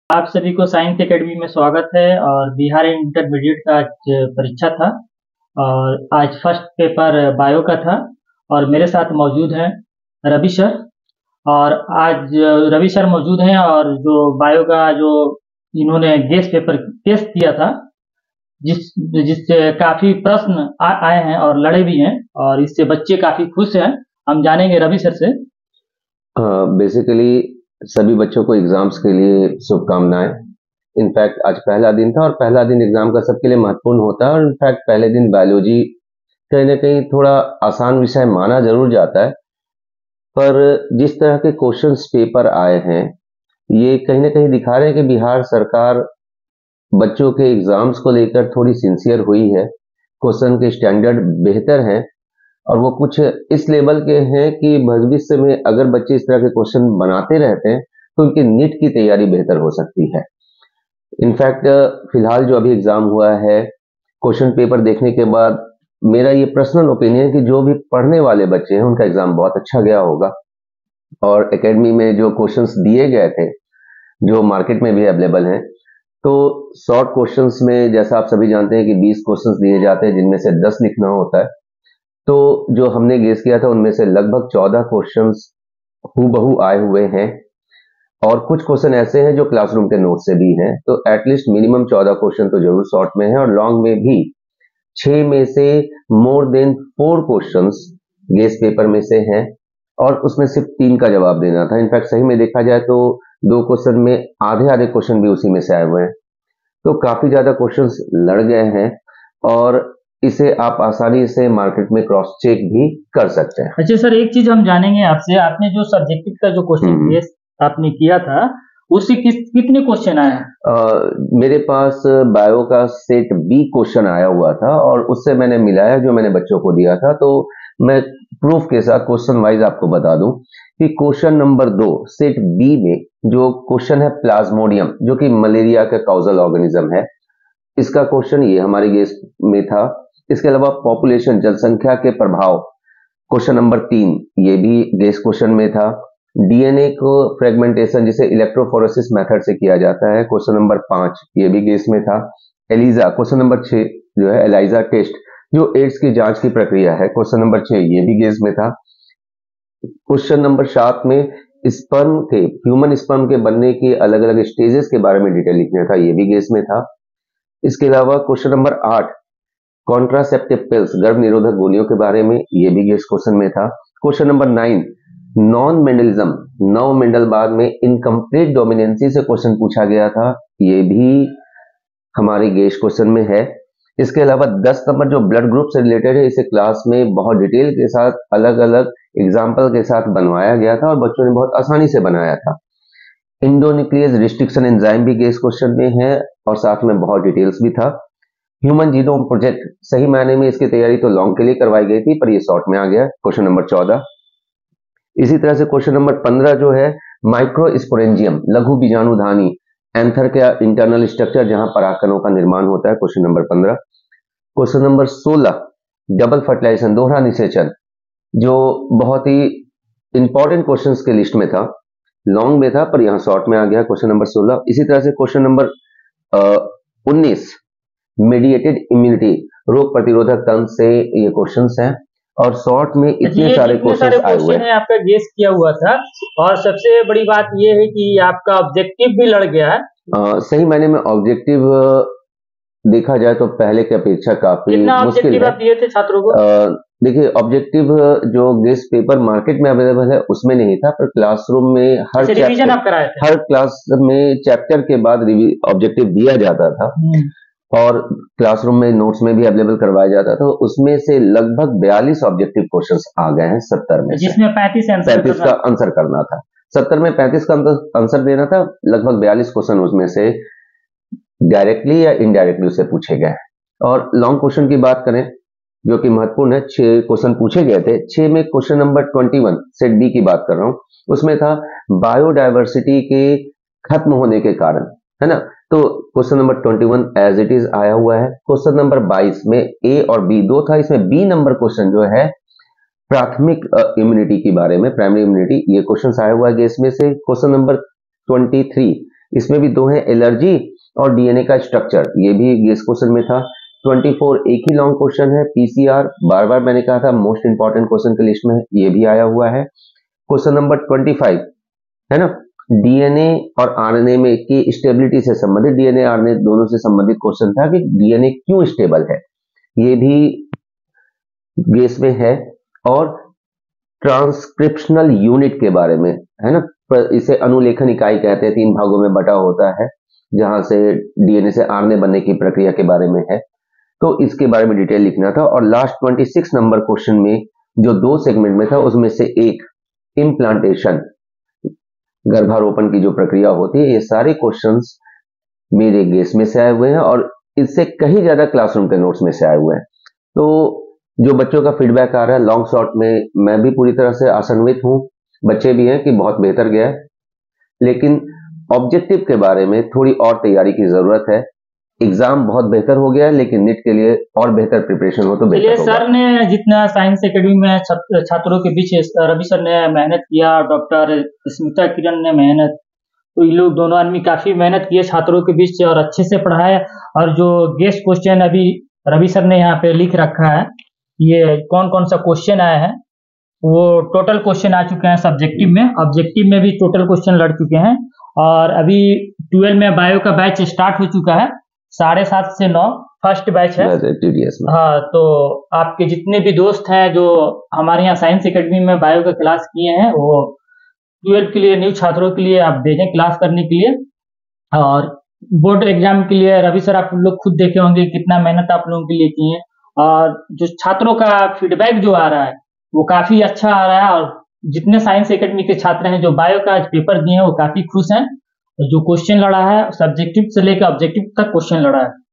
आप सभी को साइंस एकेडमी में स्वागत है। और बिहार इंटरमीडिएट का आज परीक्षा था और आज फर्स्ट पेपर बायो का था। और मेरे साथ मौजूद हैं रवि सर। और आज रवि सर मौजूद हैं और जो बायो का जो इन्होंने गेस्ट पेपर टेस्ट किया था, जिस जिससे काफी प्रश्न आए हैं और लड़े भी हैं, और इससे बच्चे काफी खुश हैं। हम जानेंगे रवि सर से। बेसिकली सभी बच्चों को एग्जाम्स के लिए शुभकामनाएं। इनफैक्ट आज पहला दिन था और पहला दिन एग्जाम का सबके लिए महत्वपूर्ण होता है। और इनफैक्ट पहले दिन बायोलॉजी कहीं ना कहीं थोड़ा आसान विषय माना जरूर जाता है, पर जिस तरह के क्वेश्चंस पेपर आए हैं ये कहीं ना कहीं दिखा रहे हैं कि बिहार सरकार बच्चों के एग्जाम्स को लेकर थोड़ी सिंसियर हुई है। क्वेश्चन के स्टैंडर्ड बेहतर हैं और वो कुछ इस लेवल के हैं कि भविष्य में अगर बच्चे इस तरह के क्वेश्चन बनाते रहते हैं तो उनकी नीट की तैयारी बेहतर हो सकती है। इनफैक्ट फिलहाल जो अभी एग्जाम हुआ है, क्वेश्चन पेपर देखने के बाद मेरा ये पर्सनल ओपिनियन कि जो भी पढ़ने वाले बच्चे हैं उनका एग्जाम बहुत अच्छा गया होगा। और एकेडमी में जो क्वेश्चंस दिए गए थे जो मार्केट में भी अवेलेबल हैं, तो शॉर्ट क्वेश्चंस में जैसा आप सभी जानते हैं कि 20 क्वेश्चंस दिए जाते हैं जिनमें से 10 लिखना होता है। तो जो हमने गेस किया था उनमें से लगभग 14 क्वेश्चंस हूबहू आए हुए हैं और कुछ क्वेश्चन ऐसे हैं जो क्लासरूम के नोट से भी हैं। तो एटलीस्ट मिनिमम 14 क्वेश्चन तो जरूर शॉर्ट में है और लॉन्ग में भी 6 में से more than 4 questions guess paper में से हैं और उसमें सिर्फ 3 का जवाब देना था। इनफैक्ट सही में देखा जाए तो 2 क्वेश्चन में आधे आधे क्वेश्चन भी उसी में से आए हुए हैं। तो काफी ज्यादा क्वेश्चंस लड़ गए हैं और इसे आप आसानी से मार्केट में क्रॉस चेक भी कर सकते हैं। अच्छा सर, एक चीज हम जानेंगे आपसे, आपने जो सब्जेक्टिव का जो क्वेश्चन टेस्ट आपने किया था उससे कितने क्वेश्चन आए हैं? मेरे पास बायो का सेट बी क्वेश्चन आया हुआ था और उससे मैंने मिलाया जो मैंने बच्चों को दिया था। तो मैं प्रूफ के साथ क्वेश्चन वाइज आपको बता दूं कि क्वेश्चन नंबर 2 सेट बी में जो क्वेश्चन है प्लाज्मोडियम, जो कि मलेरिया का कॉजल ऑर्गेनिज्म है, इसका क्वेश्चन ये हमारे गेस में था। इसके अलावा पॉपुलेशन जनसंख्या के प्रभाव क्वेश्चन नंबर 3 ये भी गेस क्वेश्चन में था। डीएनए को फ्रेगमेंटेशन जिसे इलेक्ट्रोफोरेसिस मेथड से किया जाता है क्वेश्चन नंबर 5 ये भी गेस में था। एलिजा क्वेश्चन नंबर 6 जो है एलाइजा टेस्ट जो एड्स की जांच की प्रक्रिया है क्वेश्चन नंबर 6 ये भी गेस में था। क्वेश्चन नंबर 7 में स्पर्म के ह्यूमन स्पर्म के बनने के अलग अलग स्टेजेस के बारे में डिटेल लिखना था, ये भी गेस में था। इसके अलावा क्वेश्चन नंबर 8 कॉन्ट्रासेप्टिव पिल्स गर्भ निरोधक गोलियों के बारे में, ये भी गेस क्वेश्चन में था। क्वेश्चन नंबर 9 नॉन मेंडलिज्म नौ मेंडलवाद में इनकम्प्लीट डोमिनेंसी से क्वेश्चन पूछा गया था, ये भी हमारे गेस क्वेश्चन में है। इसके अलावा 10 नंबर जो ब्लड ग्रुप से रिलेटेड है इसे क्लास में बहुत डिटेल के साथ अलग अलग एग्जाम्पल के साथ बनवाया गया था और बच्चों ने बहुत आसानी से बनाया था। इंडोन्यूक्लियस रिस्ट्रिक्शन एंजाइम भी गेस क्वेश्चन में है और साथ में बहुत डिटेल्स भी था। ह्यूमन जीनोम प्रोजेक्ट सही मायने में इसकी तैयारी तो लॉन्ग के लिए करवाई गई थी पर ये शॉर्ट में आ गया क्वेश्चन नंबर 14। इसी तरह से क्वेश्चन नंबर 15 जो है माइक्रोस्पोरेंजियम लघु बीजाणुधानी एंथर का इंटरनल स्ट्रक्चर जहां परागकणों का निर्माण होता है question number 15। Question number 16 double fertilisation दोहरा निषेचन जो बहुत ही इंपॉर्टेंट क्वेश्चंस के लिस्ट में था, लॉन्ग में था पर यहां शॉर्ट में आ गया क्वेश्चन नंबर 16। इसी तरह से क्वेश्चन नंबर 19 मेडिएटेड इम्यूनिटी रोग प्रतिरोधक तंत्र से ये क्वेश्चंस हैं और शॉर्ट में इतने सारे क्वेश्चंस आए हुए हैं। आपका गेस किया हुआ था और सबसे बड़ी बात ये है कि आपका ऑब्जेक्टिव भी लड़ गया है। सही मायने में ऑब्जेक्टिव देखा जाए तो पहले की अपेक्षा काफी मुश्किल है। दिए थे छात्रों को? देखिए ऑब्जेक्टिव जो गेस्ट पेपर मार्केट में अवेलेबल है उसमें नहीं था, पर क्लासरूम में हर रिवीजन आप कराए थे? हर क्लास में चैप्टर के बाद ऑब्जेक्टिव दिया जाता था और क्लासरूम में नोट्स में भी अवेलेबल करवाया जाता था। उसमें से लगभग 42 ऑब्जेक्टिव क्वेश्चंस आ गए हैं 70 में, जिसमें 35 का आंसर करना था। 70 में 35 का आंसर देना था। लगभग 42 क्वेश्चन उसमें से डायरेक्टली या इनडायरेक्टली उससे पूछे गए। और लॉन्ग क्वेश्चन की बात करें जो कि महत्वपूर्ण है, 6 क्वेश्चन पूछे गए थे। 6 में क्वेश्चन नंबर 21 सेट बी की बात कर रहा हूं, उसमें था बायोडायवर्सिटी के खत्म होने के कारण, है ना। तो question number 21 as it is आया हुआ है। क्वेश्चन नंबर 22 में ए और बी दो था, इसमें बी नंबर क्वेश्चन जो है प्राथमिक इम्यूनिटी के बारे में, प्राइमरी इम्यूनिटी, ये क्वेश्चन आया हुआ है गेस में से। क्वेश्चन नंबर 23 इसमें भी दो हैं, एलर्जी और डीएनए का स्ट्रक्चर, ये भी गेस क्वेश्चन में था। 24 एक ही लॉन्ग क्वेश्चन है, पीसीआर बार बार मैंने कहा था मोस्ट इंपॉर्टेंट क्वेश्चन की लिस्ट में ये भी आया हुआ है। क्वेश्चन नंबर 25 है ना, डीएनए और आरएनए में की स्टेबिलिटी से संबंधित, डीएनए आरएनए दोनों से संबंधित क्वेश्चन था कि डीएनए क्यों स्टेबल है, ये भी गेस में है। और ट्रांसक्रिप्शनल यूनिट के बारे में है ना, इसे अनुलेखन इकाई कहते हैं, 3 भागों में बटा होता है, जहां से डीएनए से आरएनए बनने की प्रक्रिया के बारे में है, तो इसके बारे में डिटेल लिखना था। और लास्ट 26 नंबर क्वेश्चन में जो 2 सेगमेंट में था, उसमें से एक इम्प्लांटेशन, गर्भारोपण की जो प्रक्रिया होती है, ये सारे क्वेश्चंस मेरे गेस में से आए हुए हैं और इससे कहीं ज्यादा क्लासरूम के नोट्स में से आए हुए हैं। तो जो बच्चों का फीडबैक आ रहा है लॉन्ग शॉट में, मैं भी पूरी तरह से आशान्वित हूं, बच्चे भी हैं कि बहुत बेहतर गया है, लेकिन ऑब्जेक्टिव के बारे में थोड़ी और तैयारी की जरूरत है। एग्जाम बहुत बेहतर हो गया है, लेकिन नीट के लिए और बेहतर प्रिपरेशन हो तो बेहतर चलिए, होगा। सर ने जितना साइंस एकेडमी में छात्रों के बीच रवि सर ने मेहनत किया, डॉक्टर स्मिता किरण ने मेहनत, तो ये लोग दोनों आदमी काफी मेहनत किए छात्रों के बीच और अच्छे से पढ़ाए। और जो गेस्ट क्वेश्चन अभी रवि सर ने यहाँ पे लिख रखा है, ये कौन कौन सा क्वेश्चन आया है, वो टोटल क्वेश्चन आ चुके हैं सब्जेक्टिव में, ऑब्जेक्टिव में भी टोटल क्वेश्चन लड़ चुके हैं। और अभी 12 में बायो का बैच स्टार्ट हो चुका है, 7:30 से 9 फर्स्ट बैच है। TDS में। हाँ, तो आपके जितने भी दोस्त हैं जो हमारे यहाँ साइंस एकेडमी में बायो का क्लास किए हैं, वो 12 के लिए न्यू छात्रों के लिए आप भेजें क्लास करने के लिए। और बोर्ड एग्जाम के लिए रवि सर आप लोग खुद देखे होंगे कितना मेहनत आप लोगों के लिए किए हैं। और जो छात्रों का फीडबैक जो आ रहा है वो काफी अच्छा आ रहा है। और जितने साइंस एकेडमी के छात्र हैं जो बायो का आज पेपर दिए हैं वो काफी खुश हैं। जो क्वेश्चन लड़ा है सब्जेक्टिव से लेकर ऑब्जेक्टिव तक क्वेश्चन लड़ा है।